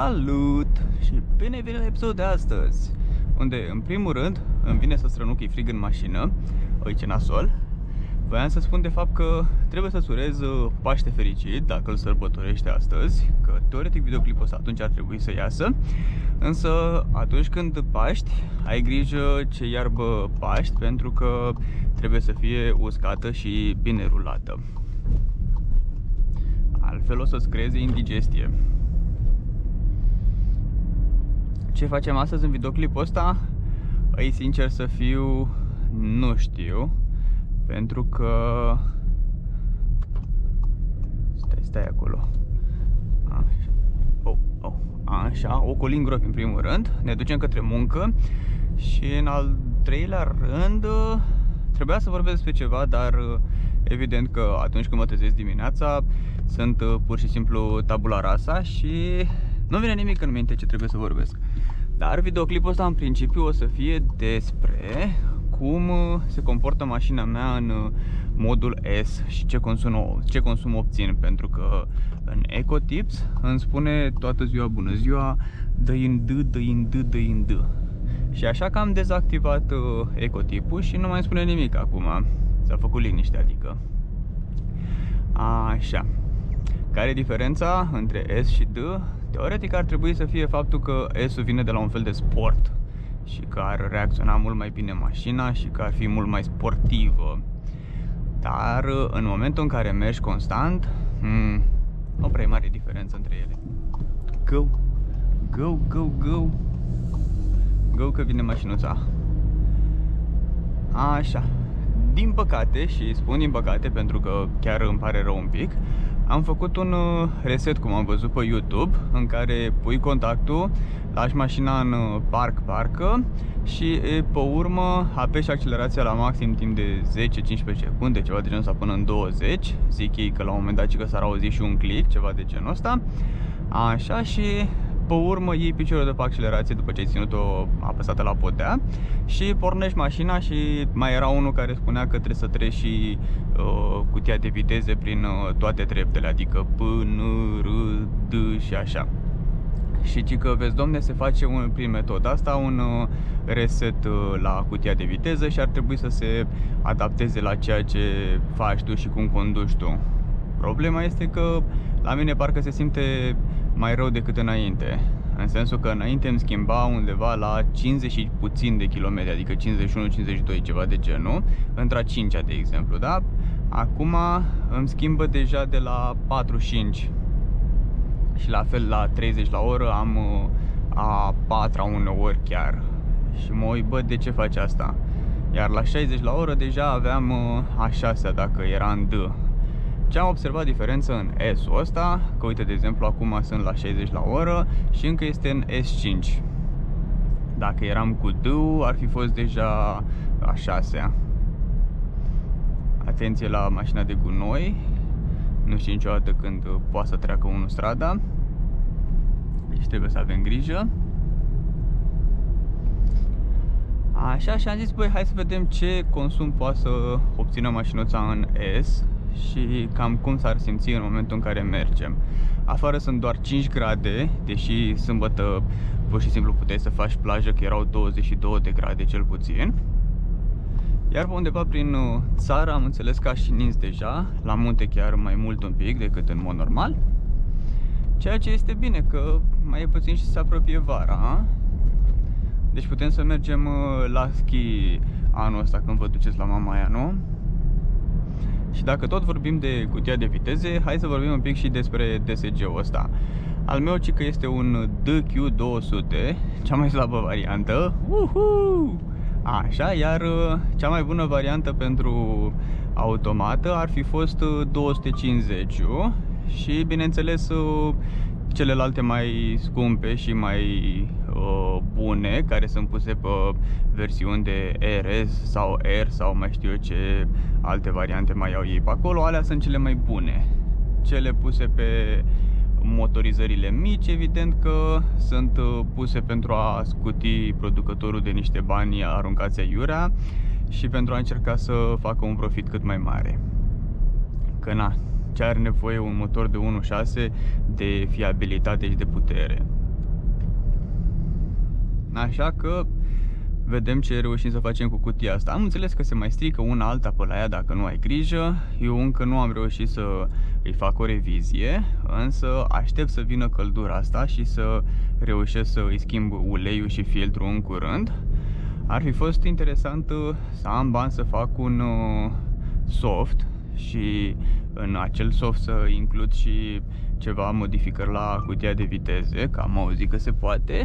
Salut! Și bine ai venit la episodul de astăzi, unde în primul rând îmi vine să strănuc, e frig în mașină. Uite ce nasol. Voiam să spun de fapt că trebuie să-ți urez Paște fericit dacă îl sărbătorești astăzi, că teoretic videoclipul ăsta atunci ar trebui să iasă. Însă atunci când paști, ai grijă ce iarbă paști, pentru că trebuie să fie uscată și bine rulată. Altfel o să-ți creeze indigestie. Ce facem astăzi în videoclipul ăsta? Ei, sincer să fiu, nu știu. Pentru că... Stai acolo. Așa, ocolim gropi în primul rând. Ne ducem către muncă. Și în al treilea rând trebuia să vorbesc despre ceva, dar evident că atunci când mă trezesc dimineața sunt pur și simplu tabula rasa și nu vine nimic în minte ce trebuie să vorbesc. Dar videoclipul ăsta în principiu o să fie despre cum se comportă mașina mea în modul S și ce consum obțin, pentru că în Ecotips îmi spune toată ziua bună ziua, dă-i în D, dă-i în D, dă-i în D. Și așa că am dezactivat Ecotipul și nu mai spune nimic acum. S-a făcut liniște, adică. Așa. Care e diferența între S și D? Teoretic ar trebui să fie faptul că S-ul vine de la un fel de sport și că ar reacționa mult mai bine mașina și că ar fi mult mai sportivă. Dar în momentul în care mergi constant, nu prea e mare diferență între ele. Go! Go, go, go! Go că vine mașinuța. Așa. Din păcate, și spun din păcate pentru că chiar îmi pare rău un pic, am făcut un reset, cum am văzut pe YouTube, în care pui contactul, lași mașina în parcă și pe urmă apeși accelerația la maxim timp de 10-15 secunde, ceva de genul ăsta, până în 20. Zic ei că la un moment dat că s-ar auzi și un click, ceva de genul ăsta. Așa, și pe urmă iei piciorul de pe accelerație după ce ai ținut-o apăsată la podea și pornești mașina. Și mai era unul care spunea că trebuie să treci și cutia de viteze prin toate treptele, adică P, N, R, D și așa. Și ci că, vezi domne, se face prin metoda asta un reset la cutia de viteză și ar trebui să se adapteze la ceea ce faci tu și cum conduci tu. Problema este că la mine parcă se simte mai rău decât înainte. În sensul că înainte îmi schimba undeva la 50 și puțin de kilometri, adică 51-52, ceva de genul, între 5-a, de exemplu, da? Acum îmi schimbă deja de la 45 și la fel la 30 la oră am a 4-a uneori chiar. Și mă uit, bă, de ce faci asta? Iar la 60 la oră deja aveam a 6-a dacă era în D. Ce am observat diferență în S-ul ăsta, că uite, de exemplu, acum sunt la 60 la oră și încă este în S5. Dacă eram cu D-ul, ar fi fost deja a 6-a. Atenție la mașina de gunoi. Nu știu niciodată când poate să treacă unul strada. Deci trebuie să avem grijă. Așa, și am zis, băi, hai să vedem ce consum poate să obțină mașinuța în S și cam cum s-ar simți în momentul în care mergem. Afară sunt doar 5 grade, deși sâmbătă pur și simplu puteai să faci plajă, că erau 22 de grade cel puțin. Iar pe undeva prin țară am înțeles că a și nins deja, la munte chiar mai mult un pic decât în mod normal. Ceea ce este bine, că mai e puțin și se apropie vara, a? Deci putem să mergem la schi anul ăsta când vă duceți la Mamaia, nu? Și dacă tot vorbim de cutia de viteze, hai să vorbim un pic și despre DSG-ul ăsta. Al meu cică este un DQ200, cea mai slabă variantă. Așa, iar cea mai bună variantă pentru automată ar fi fost 250 și bineînțeles celelalte mai scumpe și mai bune, care sunt puse pe versiuni de RS sau R sau mai știu eu ce alte variante mai au ei pe acolo, alea sunt cele mai bune. Cele puse pe motorizările mici, evident că sunt puse pentru a scuti producătorul de niște bani aruncați aiurea și pentru a încerca să facă un profit cât mai mare. Că ce are nevoie un motor de 1.6 de fiabilitate și de putere. Așa că vedem ce reușim să facem cu cutia asta. Am înțeles că se mai strică una alta pe la ea dacă nu ai grijă. Eu încă nu am reușit să îi fac o revizie, însă aștept să vină căldura asta și să reușesc să îi schimb uleiul și filtrul în curând. Ar fi fost interesant să am bani să fac un soft și în acel soft să includ și ceva modificări la cutia de viteze, că am auzit că se poate.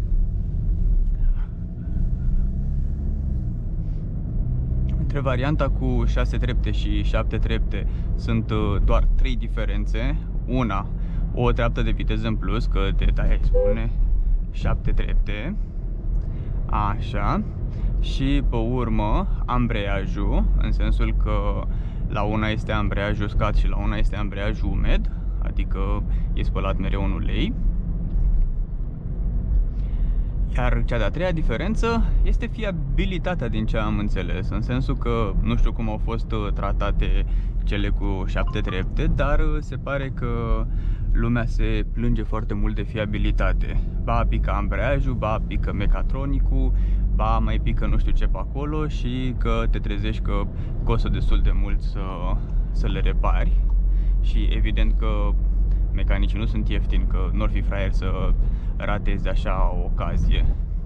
Între varianta cu 6 trepte și 7 trepte sunt doar 3 diferențe. Una, o treaptă de viteză în plus, că de-aia spune 7 trepte. Așa. Și pe urmă ambreiajul, în sensul că la una este ambreiaj uscat și la una este ambreiaj umed, adică e spălat mereu în ulei. Iar cea de-a treia diferență este fiabilitatea, din ce am înțeles, în sensul că nu știu cum au fost tratate cele cu 7 trepte, dar se pare că lumea se plânge foarte mult de fiabilitate. Ba pică ambreiajul, ba pică mecatronicul, ba mai pică nu știu ce pe acolo și că te trezești că costă destul de mult să le repari. Și evident că mecanicii nu sunt ieftini, că n-or fi fraieri să ratezi așa o ocazie.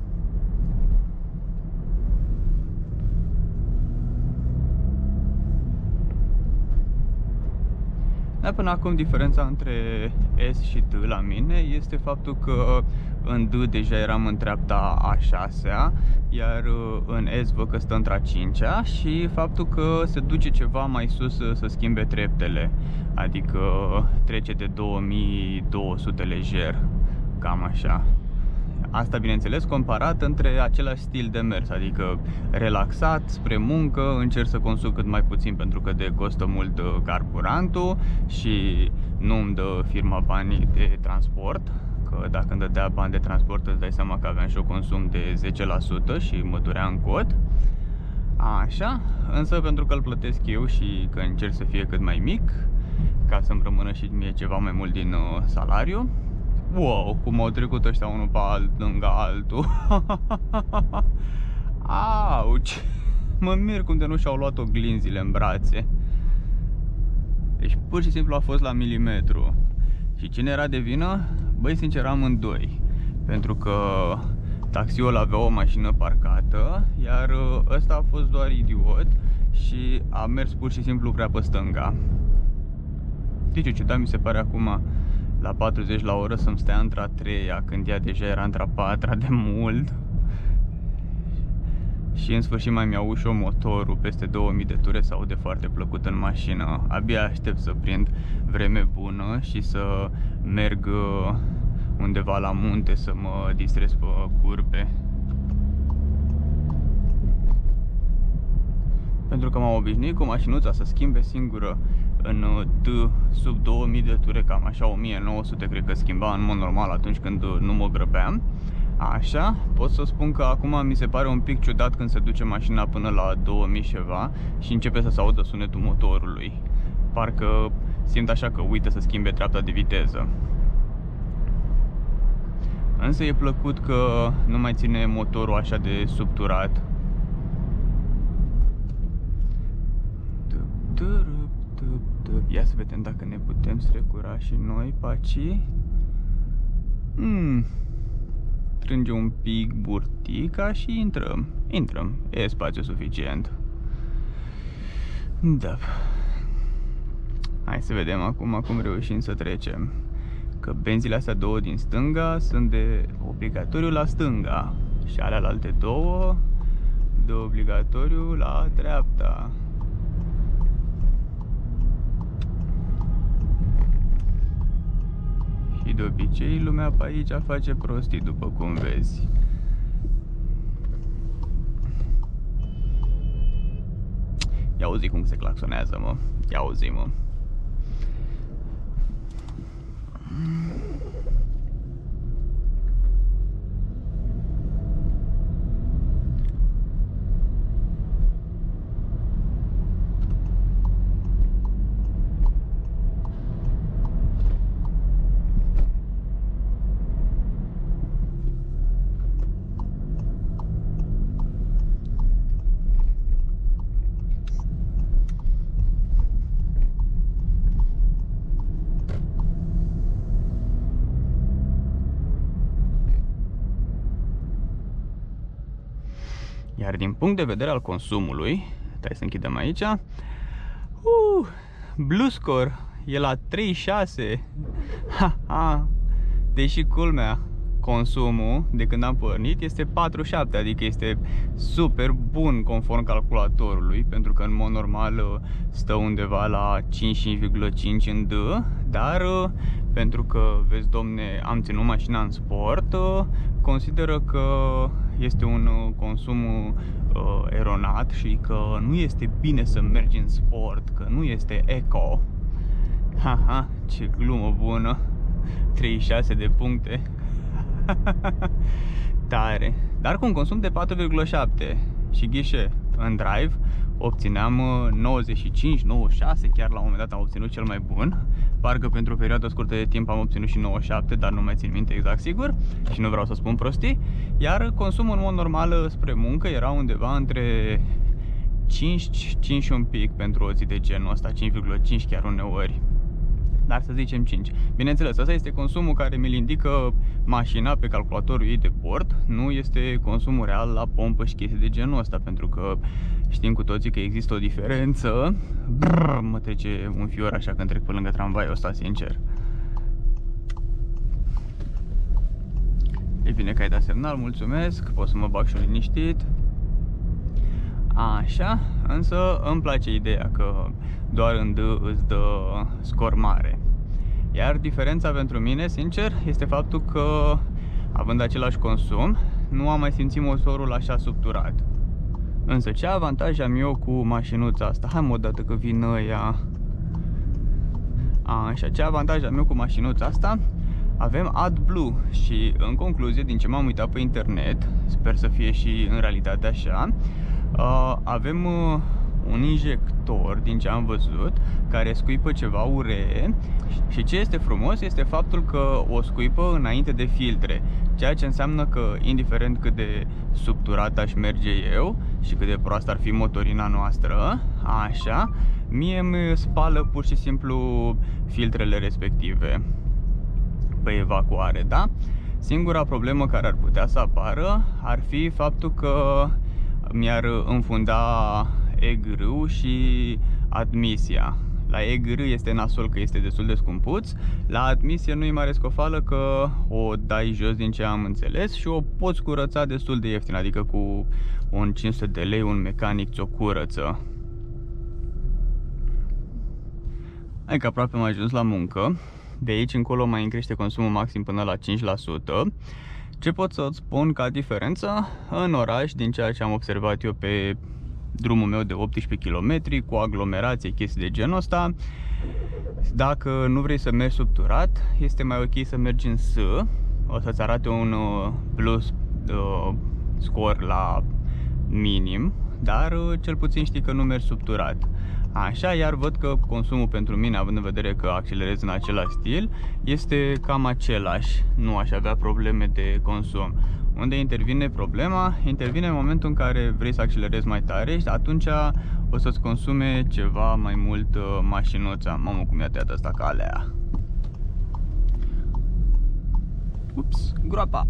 Dar până acum diferența între S și T la mine este faptul că în D deja eram în treapta a 6-a, iar în S văd că stă între a 5-a și faptul că se duce ceva mai sus să schimbe treptele, adică trece de 2200 lejer, cam așa. Asta, bineînțeles, comparat între același stil de mers, adică relaxat, spre muncă, încerc să consum cât mai puțin pentru că costă mult carburantul și nu îmi dă firma banii de transport, că dacă îmi dădea bani de transport îți dai seama că aveam și o consum de 10% și mă durea în cot. Așa, însă pentru că îl plătesc eu și că încerc să fie cât mai mic, ca să-mi rămână și mie ceva mai mult din salariu. Wow, cum au trecut ăștia unul pe lângă altul. Auci! Mă mir cum de nu și-au luat oglinzile în brațe. Deci pur și simplu a fost la milimetru. Și cine era de vină? Băi, sincer, amândoi. Pentru că taxiul avea o mașină parcată, iar ăsta a fost doar idiot și a mers pur și simplu prea pe stânga. Știi ce ciudat mi se pare acum la 40 la oră să-mi stea între a 3-a, când ea deja era între a 4-a de mult. Și în sfârșit mai mi-au și motorul, peste 2000 de ture, se aude foarte plăcut în mașină. Abia aștept să prind vreme bună și să merg undeva la munte să mă distrez pe curbe. Pentru că m-am obișnuit cu mașinuța să schimbe singură în sub 2000 de ture, cam așa 1900 cred că schimba în mod normal atunci când nu mă grăbeam. Așa, pot să spun că acum mi se pare un pic ciudat când se duce mașina până la 2000 ceva și începe să se audă sunetul motorului. Parcă simt așa că uită să schimbe treapta de viteză. Însă e plăcut că nu mai ține motorul așa de subturat. Ia să vedem dacă ne putem strecura și noi paci. Strânge un pic burtica și intrăm. E spațiu suficient. Da. Hai să vedem acum cum reușim să trecem. Că benzile astea două din stânga sunt de obligatoriu la stânga și alte două de obligatoriu la dreapta. Și de obicei lumea pe aici face prostii, după cum vezi. Ia auzi cum se claxonează, mă. Ia auzi, mă. Iar din punct de vedere al consumului, stai să închidem aici, Blue Score e la 36. Deși culmea, consumul de când am pornit este 47, adică este super bun conform calculatorului, pentru că în mod normal stă undeva la 5,5 în D, dar pentru că, vezi domne, am ținut mașina în sport, consideră că este un consum eronat și că nu este bine să mergi în sport, că nu este eco. Haha, ce glumă bună. 36 de puncte. Tare. Dar cu un consum de 4,7 și ghișe în drive obțineam 95, 96, chiar la un moment dat am obținut cel mai bun. Parcă pentru o perioadă scurtă de timp am obținut și 97, dar nu mai țin minte exact sigur și nu vreau să spun prostii. Iar consumul în mod normal spre muncă era undeva între 5 și un pic pentru o zi de genul ăsta, 5,5 chiar uneori. Dar să zicem 5. Bineînțeles, asta este consumul care mi-l indică mașina pe calculatorul ei de bord. Nu este consumul real la pompă și chestii de genul ăsta, pentru că știm cu toții că există o diferență. Brrr, mă trece un fior așa când trec pe lângă tramvaiul ăsta, sincer. E bine că ai dat semnal, mulțumesc, pot să mă bag și liniștit. Așa, însă îmi place ideea că doar în D îți dă scor mare. Iar diferența pentru mine, sincer, este faptul că, având același consum, nu am mai simțit motorul așa subturat. Însă ce avantaj am eu cu mașinuța asta? Hai mă, odată că vin ăia. Așa, ce avantaj am eu cu mașinuța asta? Avem AdBlue și, în concluzie, din ce m-am uitat pe internet, sper să fie și în realitate așa, avem un injector, din ce am văzut, care scuipă ceva uree și ce este frumos este faptul că o scuipă înainte de filtre, ceea ce înseamnă că, indiferent cât de subturat aș merge eu și cât de proastă ar fi motorina noastră, așa, mie îmi spală pur și simplu filtrele respective pe evacuare, da? Singura problemă care ar putea să apară ar fi faptul că mi-ar înfunda EGR-ul și admisia. La EGR este nasol că este destul de scumpuț, la admisie nu-i mare scofală că o dai jos din ce am înțeles și o poți curăța destul de ieftin, adică cu un 500 de lei un mecanic ți-o curăță. Hai că aproape am ajuns la muncă, de aici încolo mai crește consumul maxim până la 5%. Ce pot să-ți spun ca diferență în oraș, din ceea ce am observat eu pe drumul meu de 18 km, cu aglomerație, chestii de genul ăsta, dacă nu vrei să mergi subturat, este mai ok să mergi în S, o să-ți arate un plus score la minim, dar cel puțin știi că nu mergi subturat. Așa, iar văd că consumul pentru mine, având în vedere că accelerez în același stil, este cam același. Nu aș avea probleme de consum. Unde intervine problema? Intervine în momentul în care vrei să accelerezi mai tare și atunci o să-ți consume ceva mai mult mașinuța. Mamă, cum i-a tăiat asta calea. Ups, groapa.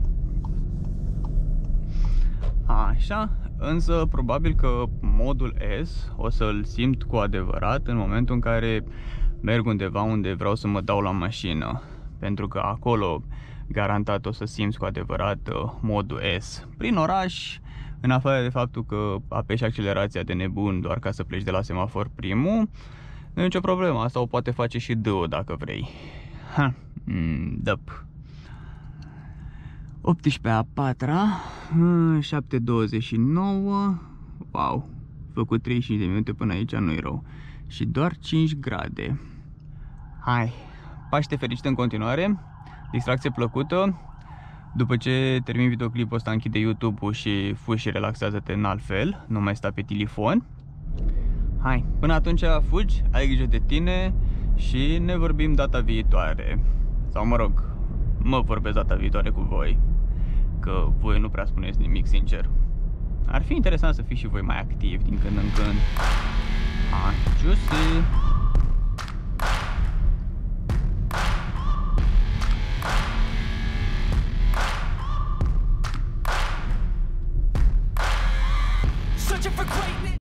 Așa, însă probabil că modul S o să-l simt cu adevărat în momentul în care merg undeva unde vreau să mă dau la mașină, pentru că acolo garantat o să simți cu adevărat modul S. Prin oraș, în afară de faptul că apeși accelerația de nebun doar ca să pleci de la semafor primul, nu e nicio problemă, asta o poate face și D-ul dacă vrei. Dăp. 18 a 4-a, 7:29, wow, făcut 35 de minute până aici, nu-i rău. Și doar 5 grade. Hai, Paște fericit în continuare, distracție plăcută. După ce termin videoclipul ăsta, închide YouTube-ul și fugi și relaxează-te în altfel, nu mai sta pe telefon. Hai, până atunci fugi, ai grijă de tine și ne vorbim data viitoare. Sau mă rog, mă vorbesc data viitoare cu voi, că voi nu prea spuneți nimic, sincer. Ar fi interesant să fiți și voi mai activi din când în când. Juicy!